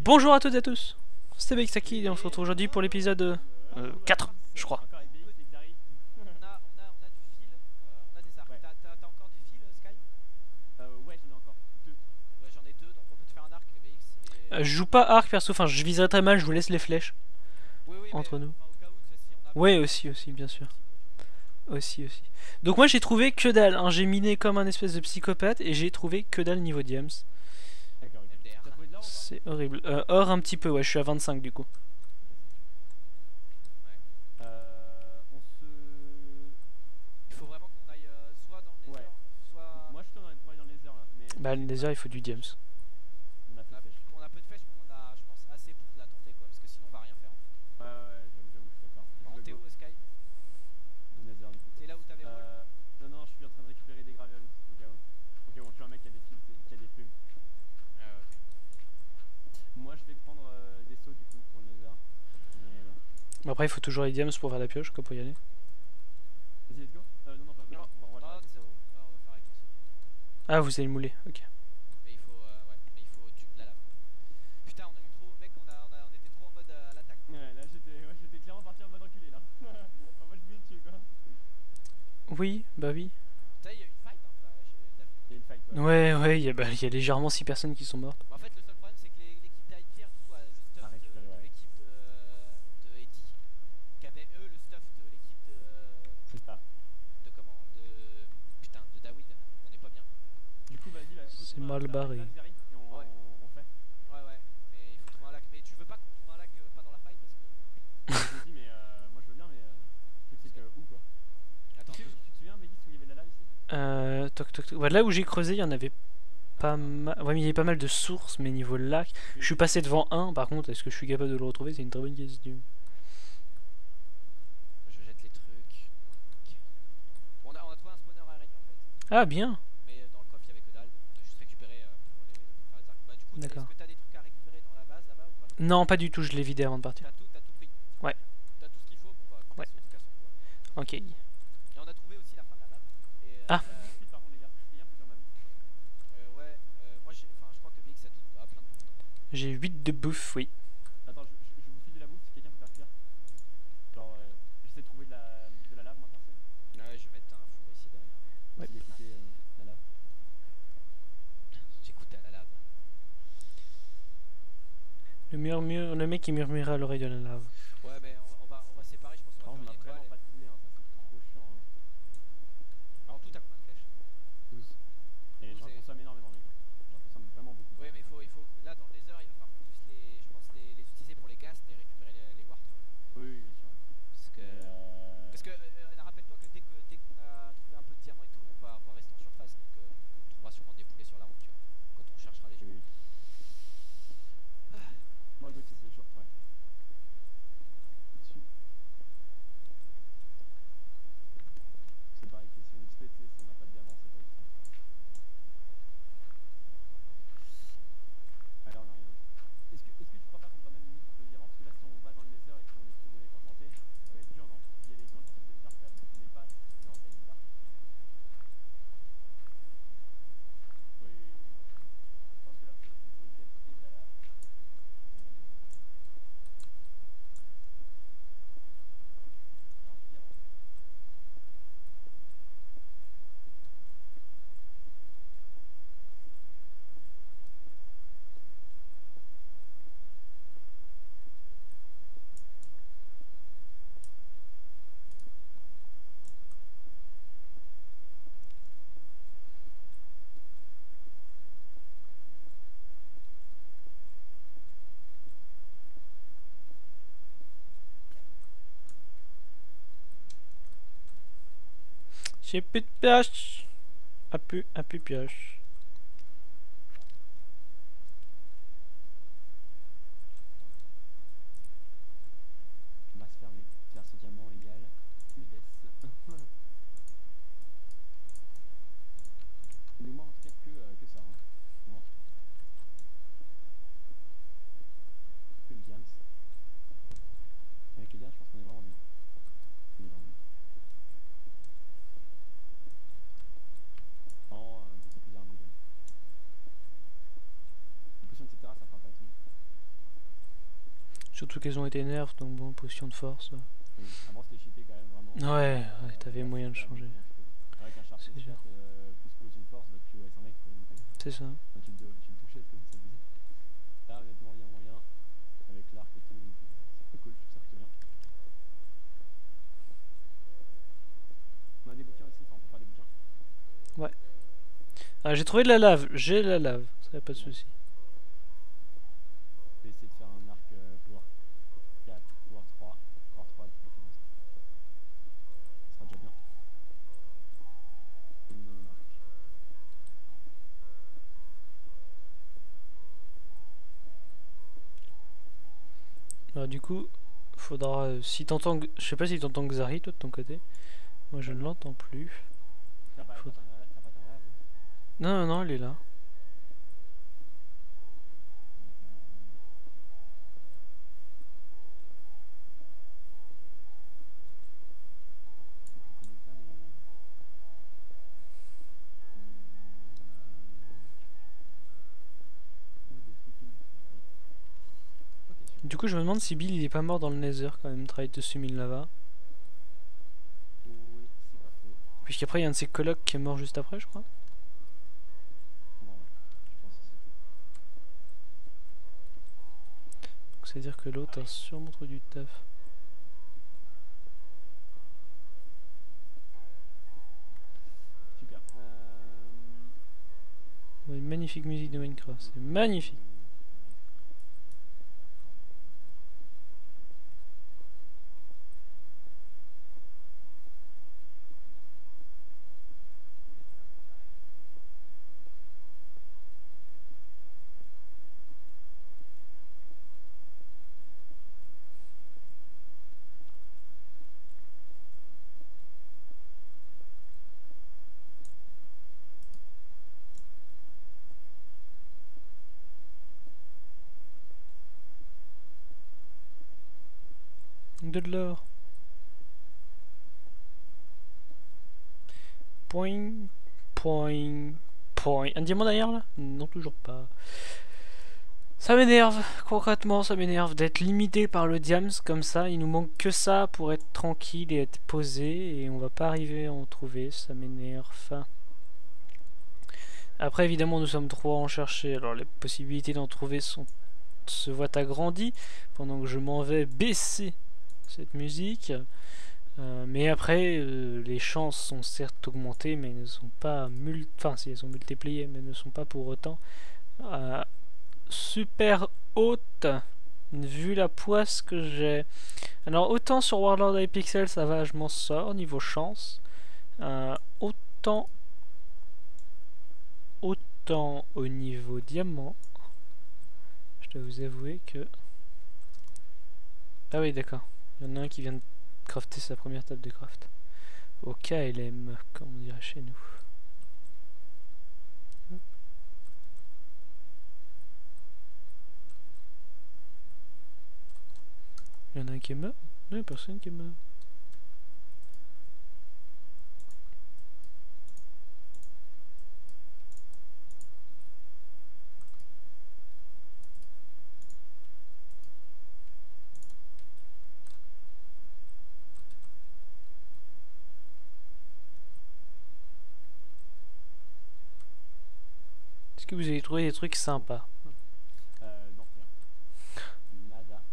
Bonjour à toutes et à tous, c'est Bexaki et on se retrouve aujourd'hui pour l'épisode 4, je crois. On a du fil, on a des arcs. Ouais. T'as encore du fil, Sky? Ouais, j'en ai encore deux. Ouais, j'en ai deux, donc on peut te faire un arc BX. Je joue pas arc perso, enfin je viserai très mal, je vous laisse les flèches Oui, oui, mais entre nous. enfin, au cas où, tu sais, si on a Ouais, besoin, aussi, bien sûr. possible, tu vois. Aussi. Donc moi j'ai trouvé que dalle, hein. J'ai miné comme un espèce de psychopathe et j'ai trouvé que dalle niveau diams. D'accord, ok. MDR. T'as trouvé de l'or ou pas? C'est horrible. Or un petit peu, ouais, je suis à 25 du coup. Ouais. On se. Il faut vraiment qu'on aille soit dans le Ouais. nether, soit. Moi je suis pour aller dans les heures là. Mais Bah le nether il faut du diams. on a peu de flèches. On a peu de flèches, mais on a, je pense, assez pour la tenter, quoi. Parce que sinon, on va rien faire, en fait. Ouais, j'avoue, je suis d'accord. Par contre, t'es où, Sky? De Nether du coup. T'es là où t'avais roll? Non, je suis en train de récupérer des gravioles au cas où. Au cas où on tue un mec qui a des fils, qui a des plumes. Ah, ok. Moi je vais prendre des sauts du coup pour le Nether. Mais bon. Bon, après il faut toujours les diams pour faire la pioche, quoi, pour y aller. Vas-y, let's go. Non, pas Non, on va non, faire c'est des bon. sauts. Non, on va faire avec les sauts. Ah vous allez le mouler, ok. Mais il faut, ouais, mais il faut de la lave. Putain, on a eu trop, mec, on était trop en mode à l'attaque. Ouais, là j'étais clairement parti en mode enculé là. En mode je vais le tuer quoi. Oui, bah oui. Putain, il y a eu une fight un peu chez David. Il y a une fight Ouais, il y a légèrement 6 personnes qui sont mortes. Bah, en fait, le seul problème, c'est que l'équipe d'Hypierre, du coup, a le stuff À récupérer, de ouais. l'équipe de Eddie, qui avait eux le stuff de l'équipe C'est ça. de comment, putain, de David. On n'est pas bien. Du coup, vas-y, bah, faut C'est trouver mal un barré. lac, Zeri, et Ouais. on fait. Ouais, mais il faut trouver un lac. Mais tu veux pas qu'on trouve un lac pas dans la fight parce que. Je me dis, mais moi je veux bien, mais le truc c'est que où quoi. Attends, Tu te souviens, Megis, où il y avait de la lave ici? Toc. Ouais, là où j'ai creusé, il y en avait pas mal. Ouais, mais il y avait pas mal de sources, mais niveau lac. Je suis passé devant un, par contre, est-ce que je suis capable de le retrouver? C'est une très bonne question. je jette les trucs. On a trouvé un spawner araignée en fait. Ah, bien! Mais dans le coffre, il y avait que dalle. On a juste récupéré pour faire les arcs. Bah, du coup, D'accord. est-ce que t'as des trucs à récupérer dans la base là-bas ou pas? Non, pas du tout, je l'ai vidé avant de partir. T'as tout pris? Ouais. T'as tout ce qu'il faut? Bon, bah, Ouais. cassons-nous alors. Ok. Et on a trouvé aussi la fin de la map. Et, Ah. Vite, par contre, les gars, fais gaffe, plusieurs ma vie. ouais, moi je crois que BX a plein de monde. J'ai 8 de bouffe, oui. Attends, je vous file de la bouffe si quelqu'un peut faire cuire. Genre, j'essaie de trouver de la lave, moi perso. Ouais, je vais mettre un four ici derrière. Ouais. Essayer d'écouter la lave. J'écoutais à la lave. Le mec qui murmurait à l'oreille de la lave. Ouais, mais on va séparer, je pense qu'on Par va contre, on a faire une vraiment étoile. pas de poulet, hein, ça c'est trop chiant. Hein. Alors, en tout, t'as combien de flèches? 12. Et 12 j'en et- consomme énormément, mec. J'en consomme vraiment beaucoup. Ouais, mais il faut. Là, dans le nether, il va falloir qu'on puisse je pense, les utiliser pour les ghasts et récupérer les warts. Oui, bien sûr. Parce que rappelle-toi que dès qu'on a trouvé un peu de diamants et tout, on va rester en surface. Donc, on trouvera sûrement des poulets sur la route, tu vois. Quand on cherchera les gens. Oui. Moi, le truc c'est que ouais. Dessus. C'est pareil que si on XP, tu sais, si on n'a pas de diamant, c'est pas extra. Ah là, on arrive. Est-ce que tu crois pas qu'on devrait même limite porter le diamant? Parce que là, si on va dans le nether et qu'on utilise des mecs enchantés, ça va être dur, non? Il y a des grandes chances que des arcs, ça n'est pas suffisant en taille des arcs. Oui. Je pense que là, faut une quantité de la lave. On en a besoin. Alors, du diamant. J'ai plus de pioche. Un peu pioche. On va se faire son diamant égale UDS. Mais moi en tout cas que ça, hein. Non. Que le diams. Avec les diams, je pense qu'on est vraiment bien. On est vraiment bien. Oh, un petit peu d'armure. Surtout qu'elles ont été nerfs, donc bon, potion de force. Oui. Avant c'était cheaté quand même vraiment. Ouais, t'avais Là, moyen de c'est pas changer. bien plutôt. Avec un Sharp C'est Shot sûr. plus potion de force, bah tu ouais, c'est un mec quoi. Donc, C'est ça. enfin, tu le touchais, c'est abusé. Là honnêtement il y a moyen avec l'arc et tout, donc c'est plutôt cool, je trouve ça plutôt bien. On a des bouquins aussi, enfin on peut faire des bouquins. Ah, j'ai trouvé de la lave, j'ai la lave, ça y a pas de souci. Je vais essayer de faire un arc power 4, power 3, power 3 de préférence. Ça sera déjà bien. J'ai mis dans mon arc. Alors, du coup, faudra. Si t'entends. Je sais pas si t'entends Xari, toi de ton côté. Moi je ne l'entends plus. T'as pas Faut- ta lave. Non, non, non, elle est là. Je connais pas les. Des trucs. Ok, super. Du coup, je me demande si Bill il est pas mort dans le Nether quand même, travail de Sumin Lava. Oui, c'est pas faux. Puisqu'après, il y a un de ses colocs qui est mort juste après, je crois. Bon, ouais, je pense aussi. Donc, c'est-à-dire que l'autre a sûrement trop du taf. Super. Ouais, une magnifique musique de Minecraft, c'est magnifique. De l'or. Point, point, point. Un diamant derrière là? Non, toujours pas. Ça m'énerve, concrètement, ça m'énerve d'être limité par le diams comme ça. Il nous manque que ça pour être tranquille et être posé, et on va pas arriver à en trouver. Ça m'énerve. Après, évidemment, nous sommes trois à en chercher. Alors, les possibilités d'en trouver se voient agrandies pendant que je m'en vais baisser cette musique. Mais après, les chances sont certes augmentées, mais ne sont pas enfin, si elles sont multipliées, mais ne sont pas pour autant super haute vu la poisse que j'ai. Alors autant sur Warlord Hypixel ça va, je m'en sors niveau chance. Autant au niveau diamant, je dois vous avouer que... Ah oui d'accord, il y en a un qui vient de crafter sa première table de craft. Au KLM, comme on dirait chez nous. Il y en a un qui est mort? Non, il n'y a personne qui est mort. Est-ce que vous avez trouvé des trucs sympas? Non, rien. Nada.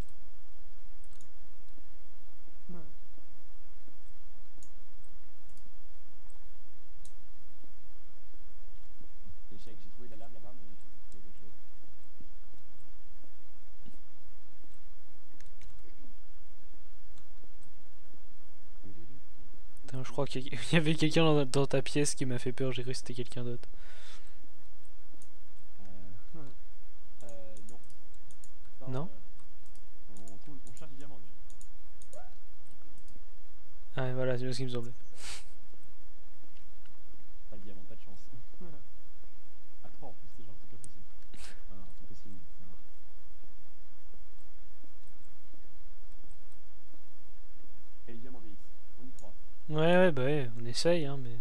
J'ai trouvé de la lave là-bas, mais j'ai trouvé d'autres choses. Putain, je crois qu'il y avait quelqu'un dans ta pièce qui m'a fait peur, j'ai cru que c'était quelqu'un d'autre. Non. Non On cherche des diamants déjà. Ah voilà, c'est bien ce qui me semblait. Pas de diamant, pas de chance. À 3 en plus, c'est genre un truc impossible. Enfin, c'est possible, mais c'est rare. Et les diamants VX, on y croit. Ouais, bah ouais, on essaye, hein, mais...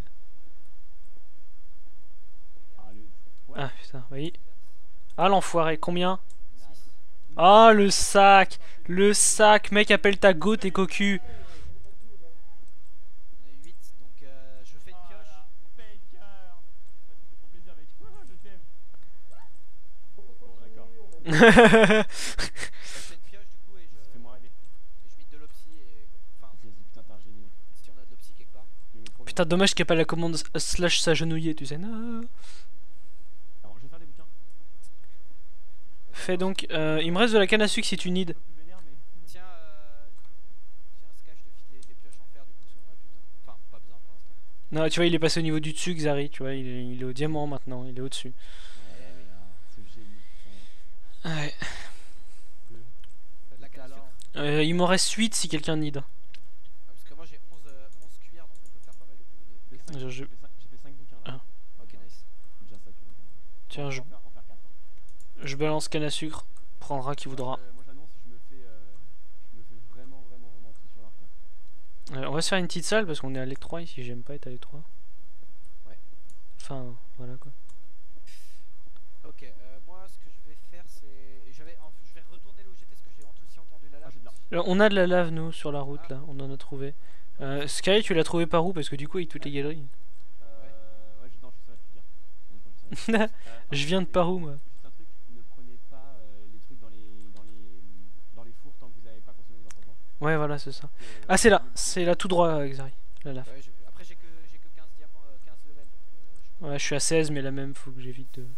Ah, le... Ouais. Ah putain, oui. Ah l'enfoiré, combien? 6. Ah, le sac! Le sac! Mec, appelle ta go, t'es cocu! On est 8, donc je fais une pioche. Baker. Ça me fait trop plaisir, mec. Je t'aime. Bon, d'accord. Je fais une pioche du coup et Fais-moi rêver. je mine de l'opsie et go. Enfin, Vas-y, putain, t'es un génie, mec. si on a de l'opsie quelque part. Tu me mets trop bien. Putain, dommage qu'il n'y ait pas la commande slash s'agenouiller, tu sais. Non. Alors, je vais faire des bouquins. Fais donc. Il me reste de la canne à sucre si tu Un need. peu plus vénère, mais. Tiens, Sky, je te file des pioches en fer du coup, si on en a plus besoin. Enfin, pas besoin pour l'instant. Non, tu vois, il est passé au niveau du dessus, Xari. Tu vois, il est au diamant maintenant. Il est au-dessus. Ce génie, putain. Ouais. De la canne à sucre. Alors, Il m'en reste 8 si quelqu'un need. Ouais, parce que moi j'ai 11 cuillères donc on peut faire pas mal de j'ai bouquins. Je- fait 5 bouquins là. Ah. Ok, nice. Déjà ça, tu vois. Tiens, On je, va en faire 4. je balance canne à sucre. Prendra qui voudra. Moi j'annonce, je me fais vraiment tout sur l'arc. On va se faire une petite salle parce qu'on est à l'étroit ici. J'aime pas être à l'étroit. Ouais. Enfin, voilà quoi. Ok, moi ce que je vais faire c'est. Je vais retourner le OGT parce que j'ai aussi entendu la lave. j'ai de l'arc. On a de la lave, nous, sur la route là. On en a trouvé. Sky, tu l'as trouvé par où? Parce que du coup, avec toutes les galeries. Ouais, non, je saurais plus dire. Honnêtement, je saurais plus. Je viens de par où, moi? Juste un truc, ne prenez pas les trucs dans les fours tant que vous n'avez pas consommé vos enchantements. Ouais, voilà, c'est ça. Ah, c'est là tout droit, Xari. La lave. Ouais, j'ai vu. Après j'ai que 15 diamants, 15 levels donc Ouais, je suis à 16, mais la même, faut que j'évite de.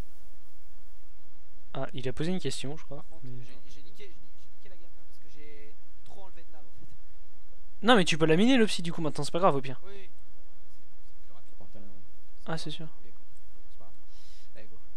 Ah, il a posé une question, je crois. Par contre, mais- j'ai niqué la game là parce que j'ai trop enlevé de lave en fait. Non, mais tu peux la miner l'opsie du coup maintenant, c'est pas grave au pire. Oui, c'est plus rapide. Pour faire un- Ah, c'est sûr. Vous voulez, quoi. C'est pas grave. Allez, go.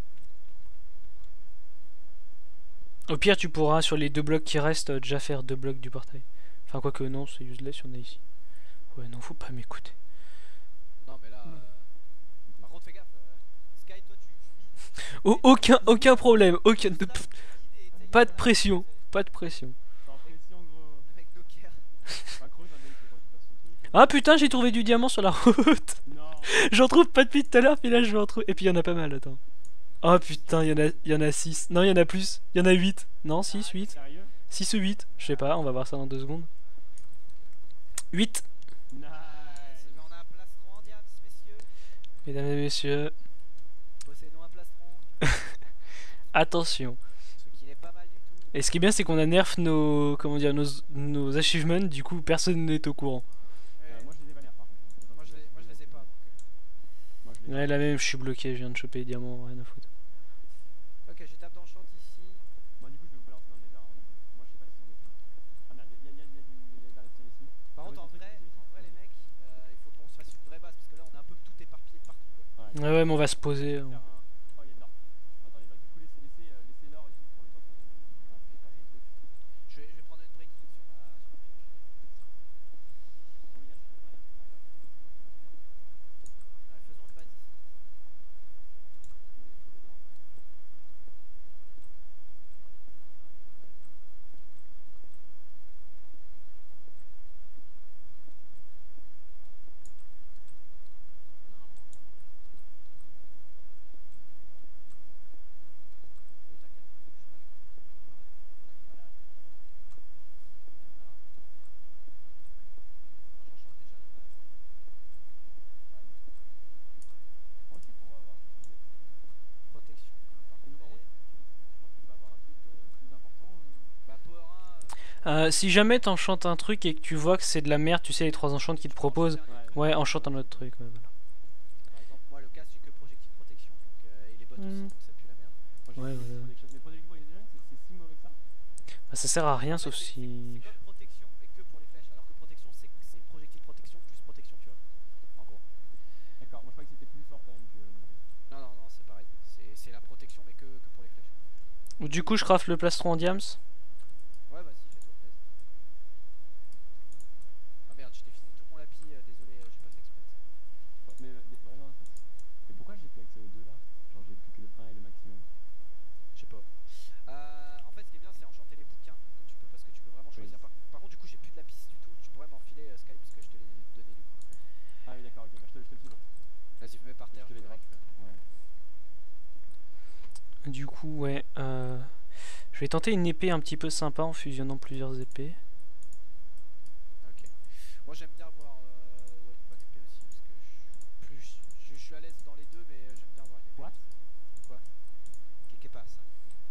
Au pire, tu pourras sur les 2 blocs qui restent déjà faire 2 blocs du portail. Enfin, quoique non, c'est useless, on a ici. Ouais, non, faut pas m'écouter. Non, mais là. Par contre, fais gaffe. Sky, toi tu mines. Oh, aucun problème, aucun. Tu tapes, tu mines et, tu sais, Pas y a- de pression, pas de pression. T'es en pression, gros. Avec Docker. Pas creuse un mec quand tu passes ce truc. Ah putain, j'ai trouvé du diamant sur la route. Non. J'en trouve pas depuis tout à l'heure, puis là je vais en trouver. Et puis il y en a pas mal, attends. Oh putain, il y en a 6. Non, il y en a plus. Il y en a 8. Non, 6, 8. Sérieux? 6 ou 8. Je sais pas, on va voir ça dans 2 secondes. 8, Nice. Mais on a un plastron en diams, messieurs. mesdames et messieurs. Possédons un plastron. Attention. Ce qui n'est pas mal du tout. Et ce qui est bien, c'est qu'on a nerf nos, comment dire, nos achievements, du coup personne n'est au courant. Ouais. Moi je les ai vénères par contre. Moi je les ai pas donc. Moi je les ai. Ouais, là même, je suis bloqué, je viens de choper les diamants, rien à foutre. Ok, je tape dans le champ ici. Moi du coup je vais vous balancer dans le nether. Alors, moi je sais pas si on le fait. Ah merde, il y a de la redstone ici. Par contre, en vrai, les mecs, il faut qu'on se fasse une vraie base parce que là on est un peu tout éparpillé partout quoi. Ouais, ouais, mais on va se poser. Oh, il y a de l'or. Attendez, bah, du coup, laissez l'or ici pour le temps qu'on fasse un truc. Je vais prendre une brique sur ma pioche. Bon, les gars, je fais ma place. Ouais, faisons une base ici. Je mets les trous dedans. Moi aussi, pour avoir plus de. Protection 1 Et donc, en gros, je pense qu'on peut avoir un truc plus important. Bah power 1. Si jamais t'enchantes un truc et que tu vois que c'est de la merde, tu sais les 3 enchantes qu'ils te proposent, ouais, enchante un autre truc, ouais, voilà. Par exemple, moi le casque j'ai que projectile protection donc, et les bottes aussi donc ça pue la merde. Moi, Ouais, je voilà. Mais Protection déjà, c'est si mauvais que ça. Bah, ça sert à rien En fait, sauf c'est si. comme protection mais que pour les flèches alors que protection c'est projectile protection plus protection tu vois. En gros. D'accord, moi je croyais que c'était plus fort quand même que. Non c'est pareil. C'est la protection mais que pour les flèches. Du coup, je craft le plastron en diams. Ouais vas-y fais-toi plaisir. Ah merde je t'ai fini tout mon lapis, désolé j'ai pas fait exprès de ça. Mais, ouais, non, mais pourquoi j'ai plus accès aux deux là? Genre j'ai plus que le 1 et le maximum. Je sais pas. En fait ce qui est bien c'est enchanter les bouquins parce que tu peux vraiment choisir. Par contre du coup j'ai plus de lapis du tout, tu pourrais m'en filer Sky parce que je te l'ai donné du coup. Ah oui, d'accord, ok, bah, je te le file. Vas-y mets par terre, Je te je les le grec. récupère. Ouais. Du coup, ouais. Je vais tenter une épée un petit peu sympa en fusionnant plusieurs épées. Ok. Moi j'aime bien avoir ouais, une bonne épée aussi parce que je suis à l'aise dans les deux mais j'aime bien avoir une épée. What? Quoi? Qu'est-ce qui passe?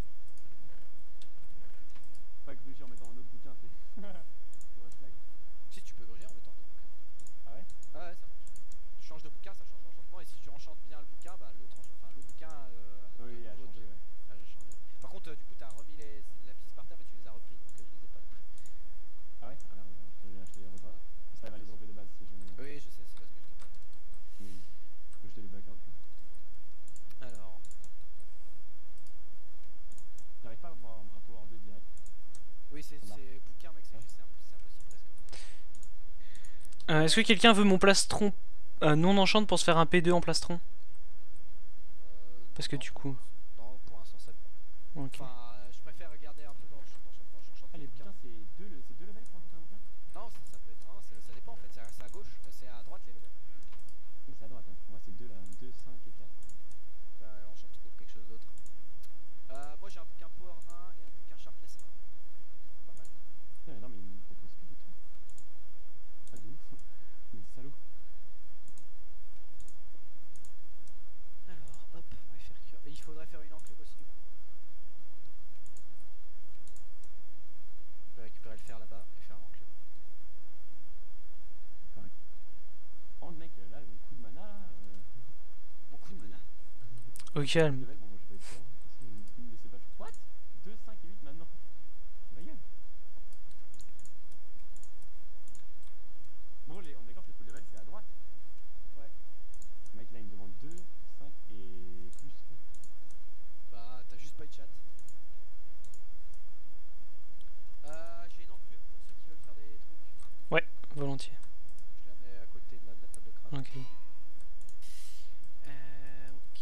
Pas gruger en mettant un autre bouquin, tu sais. Sur un flag. Si tu peux gruger en mettant deux bouquins. Ah ouais? Ah ouais, ça marche. Tu changes de bouquin, ça change l'enchantement et si tu enchantes bien le bouquin, bah le bouquin a Oui, de il a nouveau changé, ouais. Ah, j'ai changé. Par contre, du coup, t'as remis la pièce par terre, mais tu les as repris, donc je les ai pas. Ah ouais? Ah merde, je l'ai acheté les repas. Ça va les dropper de base si jamais. Oui, je sais, c'est parce que je l'ai pas. Oui. Je peux jeter les bacs à aucun. Alors, J'arrive pas à avoir un power 2 direct. oui, c'est Ça marche. bouquin, mec, c'est impossible presque. Est-ce que quelqu'un veut mon plastron non enchant pour se faire un P2 en plastron? Parce que Non, du coup... non, pour l'instant, ça. Ok. Enfin, je préfère regarder un peu dans l'enchantement, j'enchante Ah, les les bouquins. bouquins, c'est deux levels pour enchanter un bouquin? Non, ça peut être un, ça dépend en fait, c'est à gauche, c'est à droite les levels. Oui, c'est à droite, ouais. Moi, c'est 2 là. 2, 5 et 4. Bah, enchante quelque chose d'autre. Moi, j'ai un bouquin Power 1 et un bouquin Sharpness 1. Pas mal. Non, mais non, mais il me propose que des trucs. Ah, de ouf. Il est salaud. Alors, hop, on va faire cuire. Et il faudrait faire une enclume aussi, du coup. Je vais récupérer le fer là-bas et faire l'enclume. Correct. Oh, mec, là, le coup de mana, là. Mon coup de mana. Au calme. Level, bon, moi, j'ai pas eu peur. Il me laissait pas. What? 2, 5 et 8 maintenant. Ma gueule. Bon, on est d'accord que le coup de level, c'est à droite. Ouais. Le mec, là, il me demande 2, 5 et plus. Bah, t'as juste pas eu de chat. J'ai une enclume pour ceux qui veulent faire des trucs. Volontiers. Je la mets à côté de la table de craft. Ok. Ok.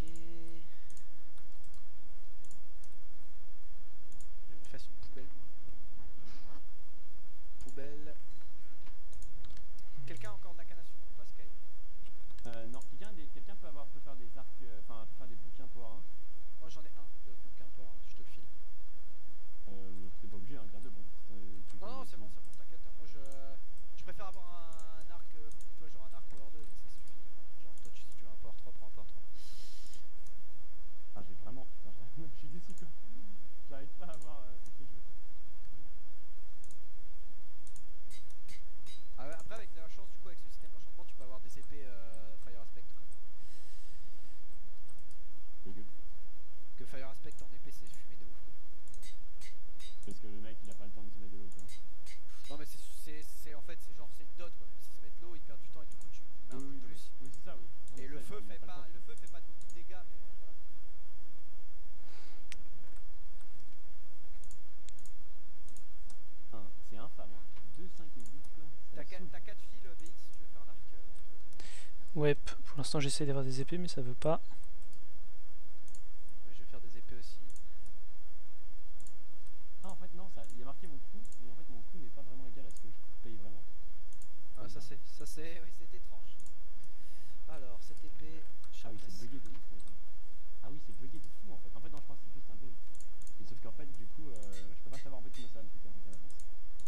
Je me fasse une poubelle, moi. Poubelle. Quelqu'un a encore de la canne à sucre ou pas, Sky? Non, quelqu'un peut faire des arcs, enfin, peut faire des bouquins Power 1. Moi j'en ai un de bouquin Power 1, je te le file. T'es pas obligé, hein, garde-le, bon. Non, non, c'est bon, t'inquiète. Moi je préfère avoir un arc, tu vois, genre un arc Power 2, mais ça suffit. Enfin, genre, toi, si tu veux un Power 3, prends un Power 3. Ah, j'ai vraiment. Putain, je suis déçu, quoi. J'arrive pas à avoir toutes les choses. Ah, après, avec de la chance, du coup, avec ce système d'enchantement, tu peux avoir des épées Fire Aspect. Quoi. Dégueu. Que Fire Aspect en épée, c'est fumé de ouf. Quoi. Parce que le mec, il a pas le temps de se mettre de l'eau, quoi. Non, mais c'est en fait, c'est genre, c'est une dot, quoi. Même s'il se met de l'eau, il perd du temps et du coup, tu mets un coup de plus. Oui, c'est ça, oui. Non, Et mais le ça, feu il a fait le pas, temps, le feu fait pas beaucoup de dégâts, mais voilà. C'est infâme, hein. 2, 5 et 8, là. T'as 4 fils BX si tu veux faire un arc dans le truc. Ouais, pour l'instant j'essaie d'avoir des épées mais ça veut pas. Ouais, je vais faire des épées aussi. Ah, en fait, non, il y a marqué mon coût, mais en fait, mon coût n'est pas vraiment égal à ce que je paye vraiment. Ah, ça c'est, oui, c'est étrange. Alors, cette épée, Ah oui, c'est bugué de ouf, mec. Ah oui, c'est bugué de fou, en fait. En fait, non, je pense que c'est juste un bug. Et sauf qu'en fait, du coup, je peux pas savoir en fait comment ça va me coûter en fait, à l'avance.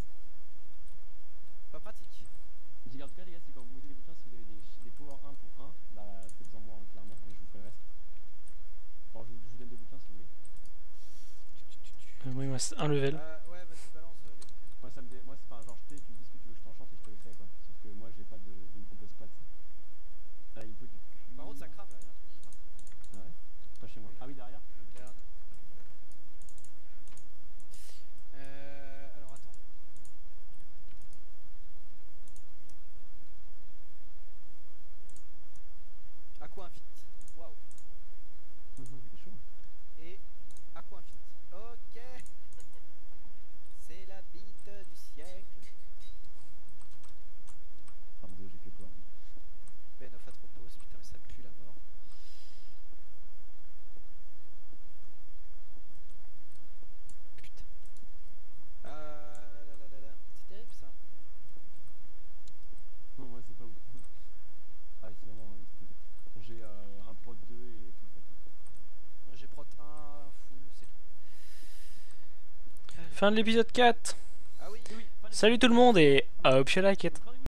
pas pratique. Je dis en tout cas, les gars, si quand vous mettez des bouquins, si vous avez des power 1 pour 1, bah faites-en moi, hein, clairement, et je vous ferai le reste. Alors, je vous donne des bouquins si vous voulez. Moi il me reste un level. Ouais, vas-y, balance les bouquins. Moi, moi c'est enfin, genre, tu me dis ce que tu veux que je t'enchante et je te le fais, quoi. Sauf que moi, j'ai pas de. Il me propose pas de ça. Il me faut du cuir. Par contre, ça crame là, il y a un truc qui crame. Ah ouais? Pas chez moi. Oui. Ah oui, derrière. Regarde. Alors attends. Aqua Infinity. Waouh. C'est chaud. Et Aqua Infinity. Ok. Fin de l'épisode 4. Ah oui, Oui, fin Salut tout le monde et I hope you like it. d'épisode.